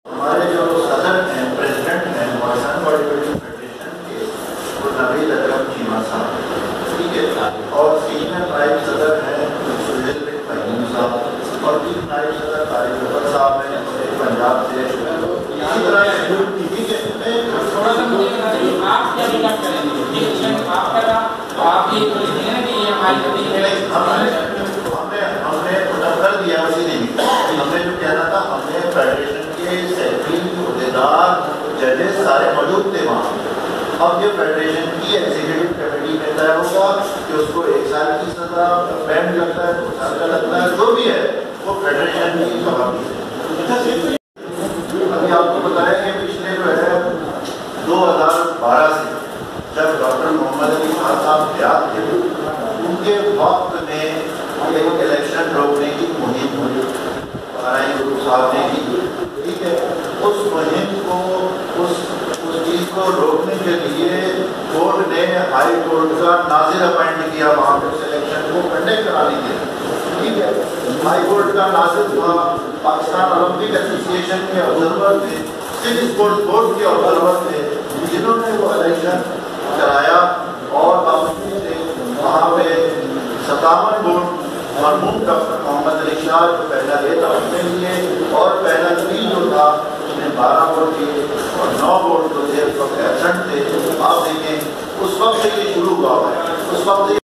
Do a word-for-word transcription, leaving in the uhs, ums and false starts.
ہمارے جو صدر ہیں پریزیڈنٹ ہیں محسن باڈی بلڈنگ فیڈریشن کے وہ نوید اکرم چیمہ صاحب، ٹھیک ہے، اور سینئر نائب صدر ہیں سہیل بن فہیم صاحب، اور تین نائب صدر طارق اکبر صاحب ہیں پنجاب سے۔ اسی طرح ٹھیک ہے، تھوڑا سا مجھے بتا دیجیے آپ کیا بیک کریں گے؟ یہ ایکشن آپ کا تھا تو آپ یہ بولتے ہیں کہ یہ ہماری ہوتی ہے ہم نے ہم نے کر دیا اسی دن ہم نے جو کہنا تھا، ہم نے فیڈریشن کے سیکرٹری عہدیدار ججز سارے موجود تھے وہاں۔ اب یہ فیڈریشن کی ایگزیکٹو کمیٹی میں طے ہوگا کہ اس کو ایک سال کی سزا بینڈ لگتا ہے، دو سال کا لگتا ہے، جو بھی ہے وہ فیڈریشن کی خبر ہے۔ ابھی آپ کو بتایا کہ پچھلے جو ہے دو ہزار بارہ سے جب ڈاکٹر محمد علی خان صاحب حیات تھے، ان کے وقت میں ایک الیکشن روکنے کی مہم ہوئی گروپ صاحب نے کی، ٹھیک ہے۔ اس مہم کو اس اس چیز کو روکنے کے لیے کورٹ نے ہائی کورٹ کا ناظر اپائنٹ کیا وہاں پہ اس الیکشن کو کنڈکٹ کرانے کے لیے، ٹھیک ہے۔ ہائی کورٹ کا ناظر تھا، پاکستان اولمپک ایسوسیشن کے آبزرور تھے، سندھ اسپورٹس بورڈ کے آبزرور تھے، جنہوں نے وہ الیکشن کرایا اور باوجود سے وہاں پہ ستاون ووٹ مرحوم ڈاکٹر محمد علی شاہ جو پہلا دے تھا اس نے لیے، اور پہلا تین جو تھا اس نے بارہ ووٹ دیے، اور نو ووٹ جو تھے اس وقت ایبسنٹ تھے۔ آپ دیکھیں اس وقت سے یہ شروع ہوا ہے، اس وقت